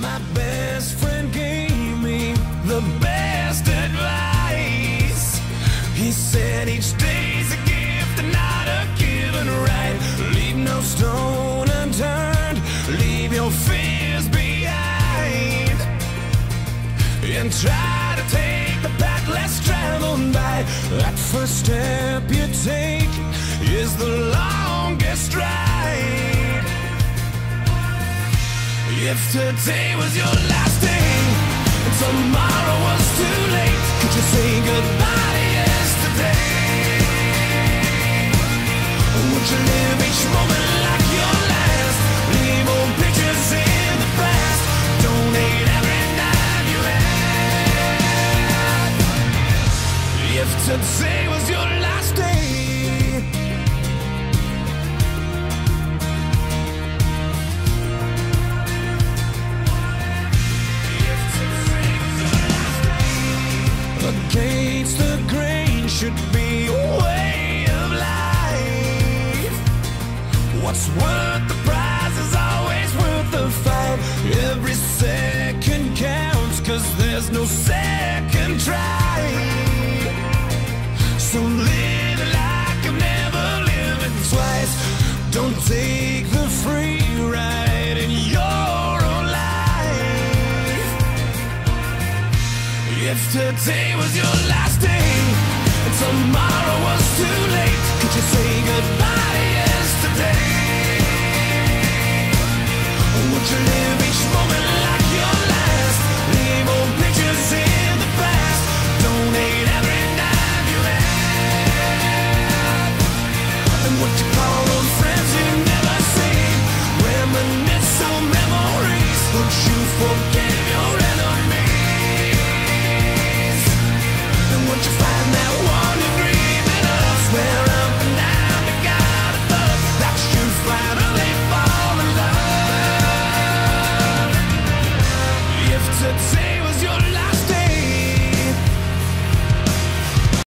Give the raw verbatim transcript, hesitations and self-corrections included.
My best friend gave me the best advice. He said each day's a gift and not a given right. Leave no stone unturned, leave your fears behind, and try to take the path less traveled by. That first step you take is the longest ride. If today was your last day and tomorrow was too late, could you say goodbye to yesterday? Would you live each moment like your last? Leave old pictures in the past, donate every dime you had. If today was your last day, against the grain should be a way of life. What's worth the prize is always worth the fight. Every second counts, cause there's no second try. So live it like I've never lived it twice. Don't take the free ride in your own life. If today was your last day and tomorrow was too late, could you say goodbye to yesterday? Would you live each moment like your last? Leave old pictures in the past, donate every dime you had. And what you call those friends you never see, reminisce on memories. Would you forgive your enemies? And would you find that one you're dreaming of? Swear up and down to God above that you finally fall in love. If today